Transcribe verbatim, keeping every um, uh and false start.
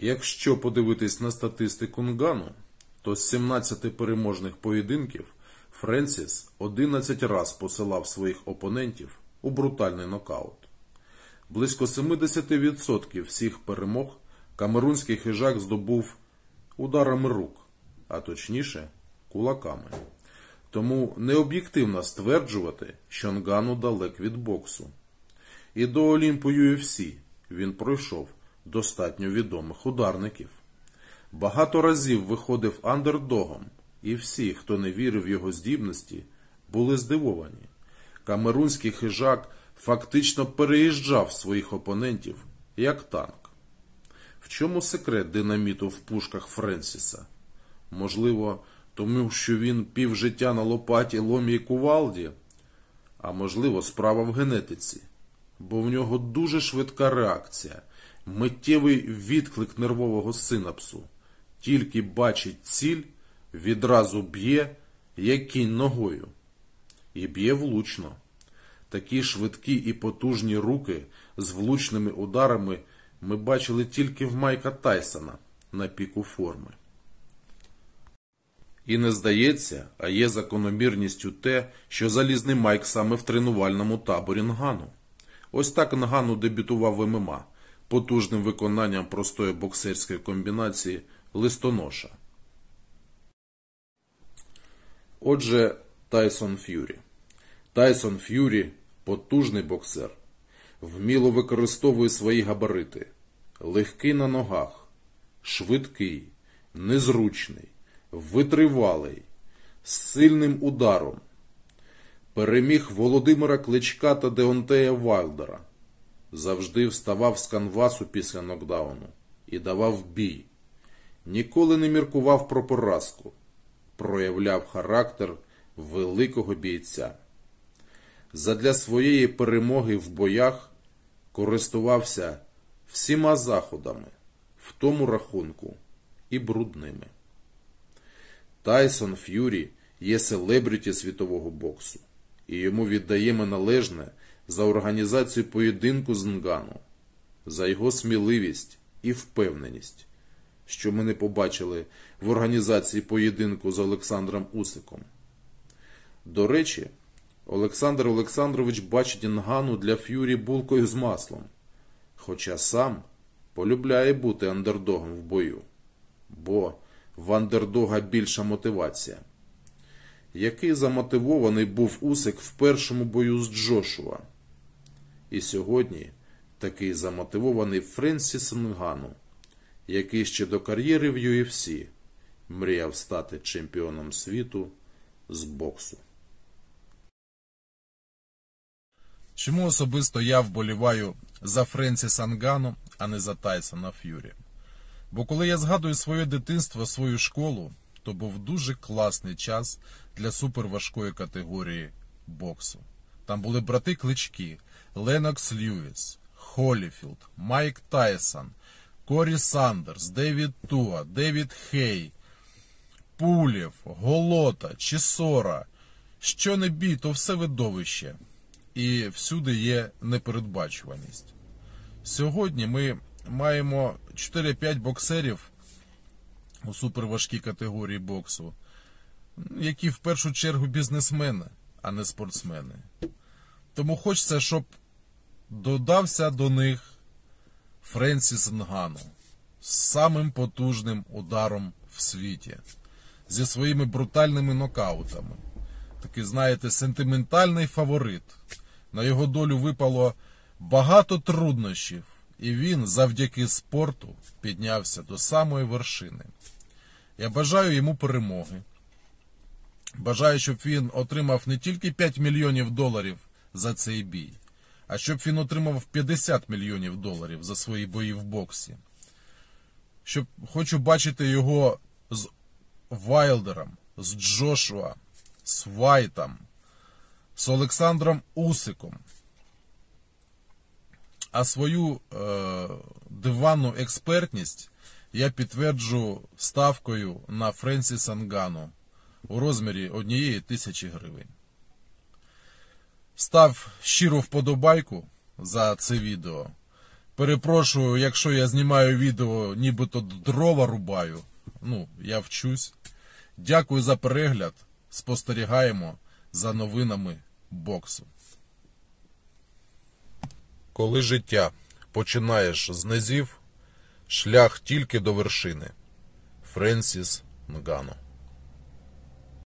Якщо подивитись на статистику Нгану, то з сімнадцяти переможних поєдинків Френсіс одинадцять раз посилав своїх опонентів у брутальний нокаут. Близько сімдесят відсотків всіх перемог камерунський хижак здобув ударами рук, а точніше кулаками. Тому необ'єктивно стверджувати, що Нгану далек від боксу. І до Олімпу ю еф сі він пройшов достатньо відомих ударників. Багато разів виходив андердогом, і всі, хто не вірив в його здібності, були здивовані. Камерунський хижак фактично переїжджав своїх опонентів, як танк. В чому секрет динаміту в пушках Френсіса? Можливо, тому що він півжиття на лопаті, ломі і кувалді? А можливо, справа в генетиці, бо в нього дуже швидка реакція, миттєвий відклик нервового синапсу. Тільки бачить ціль, відразу б'є, як кінь ногою. І б'є влучно. Такі швидкі і потужні руки з влучними ударами ми бачили тільки в Майка Тайсона на піку форми. І не здається, а є закономірністю те, що залізний Майк саме в тренувальному таборі Нгану. Ось так Нгану дебютував в ем ем а, потужним виконанням простої боксерської комбінації листоноша. Отже, Тайсон Ф'юрі. Тайсон Ф'юрі – потужний боксер. Вміло використовує свої габарити. Легкий на ногах, швидкий, незручний, витривалий, з сильним ударом. Переміг Володимира Кличка та Деонтея Вайлдера. Завжди вставав з канвасу після нокдауну і давав бій. Ніколи не міркував про поразку. Проявляв характер великого бійця. Задля своєї перемоги в боях користувався всіма заходами, в тому рахунку і брудними. Тайсон Ф'юрі є селебріті світового боксу, і йому віддаємо належне за організацію поєдинку з Нгану, за його сміливість і впевненість, що ми не побачили в організації поєдинку з Олександром Усиком. До речі, Олександр Олександрович бачить Нгану для Ф'юрі булкою з маслом, хоча сам полюбляє бути андердогом в бою, бо в андердога більша мотивація. Який замотивований був Усик в першому бою з Джошуа. І сьогодні такий замотивований Френсіс Нгану, який ще до кар'єри в ю еф сі мріяв стати чемпіоном світу з боксу. Чому особисто я вболіваю за Френсіса Нгану, а не за Тайсона Ф'юрі? Бо коли я згадую своє дитинство, свою школу, то був дуже класний час для суперважкої категорії боксу. Там були брати Клички, Ленокс Льюіс, Холіфілд, Майк Тайсон, Корі Сандерс, Девід Туа, Девід Хей, Пулєв, Голота, Чісора. Що не бій, то все видовище. І всюди є непередбачуваність. Сьогодні ми маємо чотири-п'ять боксерів у суперважкій категорії боксу, які в першу чергу бізнесмени, а не спортсмени. Тому хочеться, щоб додався до них Френсіс Нгану з самим потужним ударом в світі, зі своїми брутальними нокаутами. Такий, знаєте, сентиментальний фаворит. На його долю випало багато труднощів, і він завдяки спорту піднявся до самої вершини. Я бажаю йому перемоги. Бажаю, щоб він отримав не тільки п'ять мільйонів доларів за цей бій, а щоб він отримав п'ятдесят мільйонів доларів за свої бої в боксі. Щоб хочу бачити його з Вайлдером, з Джошуа, з Вайтом, з Олександром Усиком. А свою е, диванну експертність я підтверджу ставкою на Френсіса Нгану у розмірі однієї тисячі гривень. Став щиру вподобайку за це відео. Перепрошую, якщо я знімаю відео, нібито дрова рубаю. Ну, я вчусь. Дякую за перегляд. Спостерігаємо за новинами боксу. Коли життя починаєш з низів, шлях тільки до вершини. Френсіс Нганну.